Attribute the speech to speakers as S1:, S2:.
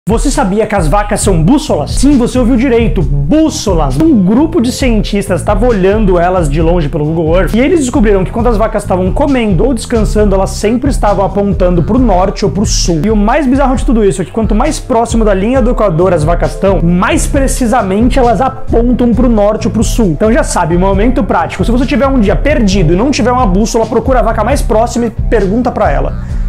S1: Você sabia que as vacas são bússolas? Sim, você ouviu direito, bússolas. Um grupo de cientistas estava olhando elas de longe pelo Google Earth e eles descobriram que quando as vacas estavam comendo ou descansando, elas sempre estavam apontando para o norte ou para o sul. E o mais bizarro de tudo isso é que quanto mais próximo da linha do Equador as vacas estão, mais precisamente elas apontam para o norte ou para o sul. Então já sabe, momento prático, se você tiver um dia perdido e não tiver uma bússola, procura a vaca mais próxima e pergunta para ela.